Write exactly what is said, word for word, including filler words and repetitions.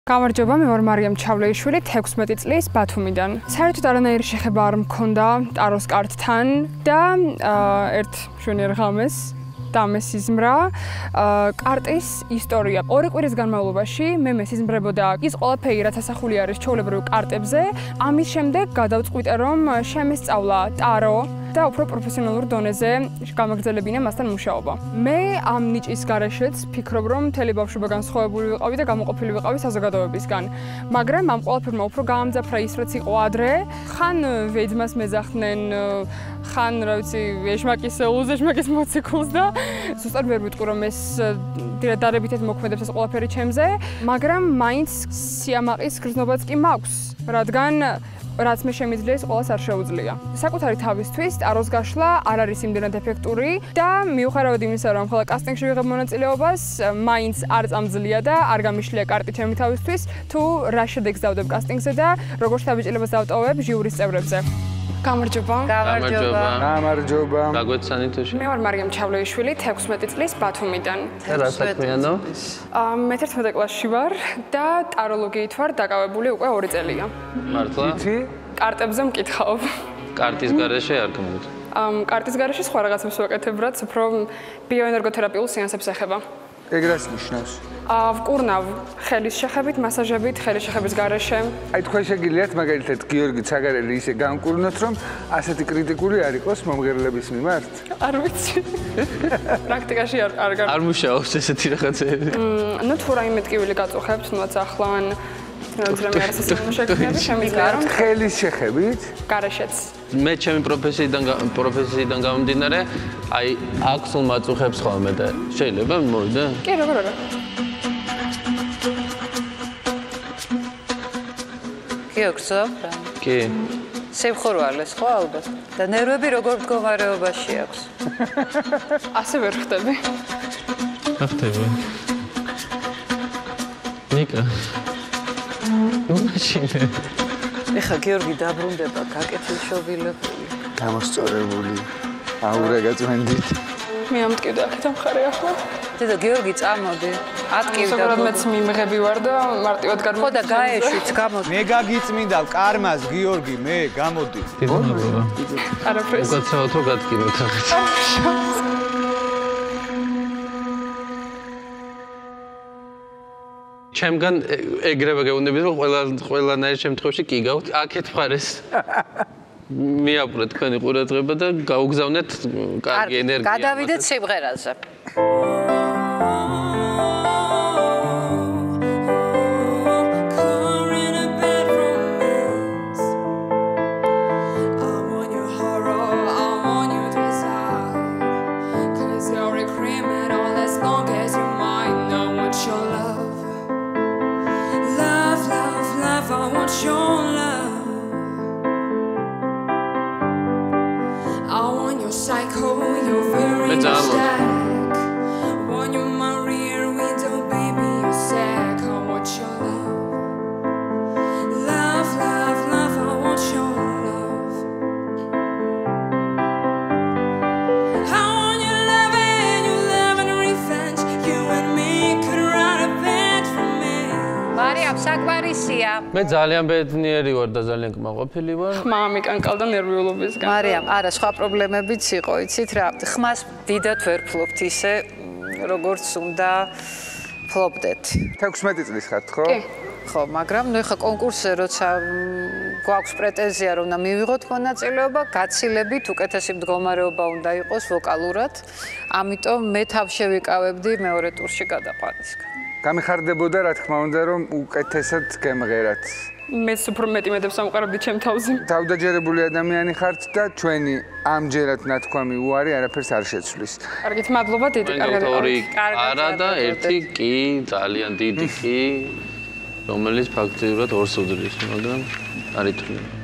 გამარჯობა, მე ვარ მარიამ ჩავლეიშვილი, თექვსმეტი წლის ბათუმიდან. საერთოდ არანაირი შეხება არ მქონდა ტაროს კარტთან და ერთ მშვენიერ ღამეს დამესიზმრა კარტის ისტორია. ორი კვირის განმავლობაში მე მესიზმრებოდა ის ყველაფერი, რაც ასახული არის ჩვეულებრივ კარტებზე. ამის შემდეგ გადავწყვიტე, რომ შემესწავლა ტარო და უფრო პროფესიონალურ დონეზე გამაგრძელებინა მასთან მუშაობა. მე ამ ნიჭის გარეშეც ფიქრობ, რომ მთელი ბავშვობა განსხვავებული ვიყავი და გამოყოფილი ვიყავი საზოგადოებისგან. მაგრამ ამ ყველაფერმა უფრო გაამძაფრა ის, რაც იყო ადრე. ხან ვეძმას მეძახდნენ, ხან რა ვიცი, ეშმაკის სეულს, ეშმაკის მოციქულს და ზუსტად ვერ ვიტყვი, რომ ეს დარებითად მოქმედებს ეს ყველაფერი ჩემზე, მაგრამ მაინც სიამაყის გრძნობაც კი მაქვს, რადგან რაც მე შემიძლია ის ყველას არ შეუძლია. საკუთარი თავისთვის ტაროს გაშლა არ არის იმდენად ეფექტური და მიუხედავად იმისა, რომ ხოლმე კასტინგში ვიღებ მონაწილეობას, მაინც არ წამძლია და არ გამიშლია კარტი ჩემი თავისთვის, თუ რა შედეგს დავდებ კასტინგზე და როგორ შთაბეჭდილებას დავტოვებ ჟიურის წევრებზე. გამარჯობა. გამარჯობა. გამარჯობა. გაგვეცანით თუში. მე ვარ მარიამ ჩავლეიშვილი, თექვსმეტი წლის ბათუმიდან. რა საქმიანო? მეთერთმეტე კლასში ვარ და ტაროლოგიით ვარ დაკავებული უკვე ორი წელია. მართლა? იცი? კარტებზე მკითხავ. კარტის გარეშე არ გმობთ. ამ კარტის გარეშე სხვა რაღაცებს ვაკეთებ, რაც უფრო ბიოენერგოთერაპიულ სეანსებს ეხება. ეგ რას ნიშნავს? ვკურნავ ხელის შეხებით, მასაჟებით, ხელის შეხების გარეშე. აი თქვენ შეგიძლიათ მაგალითად გიორგი ცაგარელი ისე განკურნოთ, რომ ასეთი კრიტიკული არ იყოს მომღერლების მიმართ? არ ვიცი. პრაქტიკაში არ არ გარ. არ მუშაობს ესეთი რაღაცები. ნუ თუ რაიმე ტკივილი გაწუხებთ, ნუაც ახლან რამე არასასწორ შექმნები შემიძლია რომ ხელის შეხებით? გარეშეც. მე ჩემი პროფესიიდან პროფესიიდან გამომდინარე, აი აქსულ მაწუხებს ხოლმე და შეიძლება მოვიდა? კი, როგორ არა. გიოგზო? კი. სიფხურვალეს ხო ალბათ? და ნერვები როგორ მდგომარეობაში აქვს? ასე ვერ ხდები. ახტები. ნიკა. ნუჩინე. ეხა გიორგი დაბრუნდება გაკეთილშობილებული. გამოსწორებული. აურა გაწმენდით. მე ამტკივდა აქეთ ამხარე ახლა. დედა გიორგი წამოდი. ატკივდა. ზოგადად მეც მიმღები ვარ და მარტივად გარმო. ხო და გაეშვით გამოდი. მე გაგიწმინდა კარმას გიორგი მე გამოდი. დედამობა. არაფერს. უკაცრავთო გატკივეთ ახეთ. ჩემგან ეგრევე გეუბნებით, რომ ყველა ყველანაირ შემთხვევაში კი გავთ აქეთ მხარეს. მიაპყრეთ თქვენი ყურადღება და გაუგზავნეთ კარგი ენერგია. გადავიდეთ სიმღერაზე. მე ძალიან ბედნიერი ვარ და ძალიან კმაყოფილი ვარ. ხმა მიკანკალდა ნერვიულობისგან. მარიამ, არა, სხვა პრობლემებიც იყო, იცით რა? ხმას დიდად ვერ ფლობთ ისე, როგორც უნდა ფლობდეთ. თექვსმეტი წლის ხართ, ხო? კი. ხო, მაგრამ ნუ ეხა კონკურსზე როცა გვაქვს პრეტენზია, რომ უნდა მივიღოთ მონაწილეობა, გაცილებით უკეთესი მდგომარეობა უნდა იყოს ვოკალურად. ამიტომ მე თავ შევიკავებდი მეორე ტურში გადაყვანისგან. გამიხარდებოდა რა თქმა უნდა, რომ უკეთესად გემღერათ. მეც უფრო მეტი მედებს ამყარებდი ჩემ თავზე. თავდაჯერებული ადამიანი ხართ და ჩვენი ამჯერად ნათქვამი უარი არაფერს არ შეცვლის. კარგით, მადლობა დიდი, კარგად. ორი არა და ერთი კი, ძალიან დიდი კი, რომელიც ფაქტიურად ორს უდრის, მაგრამ არ ითვლება.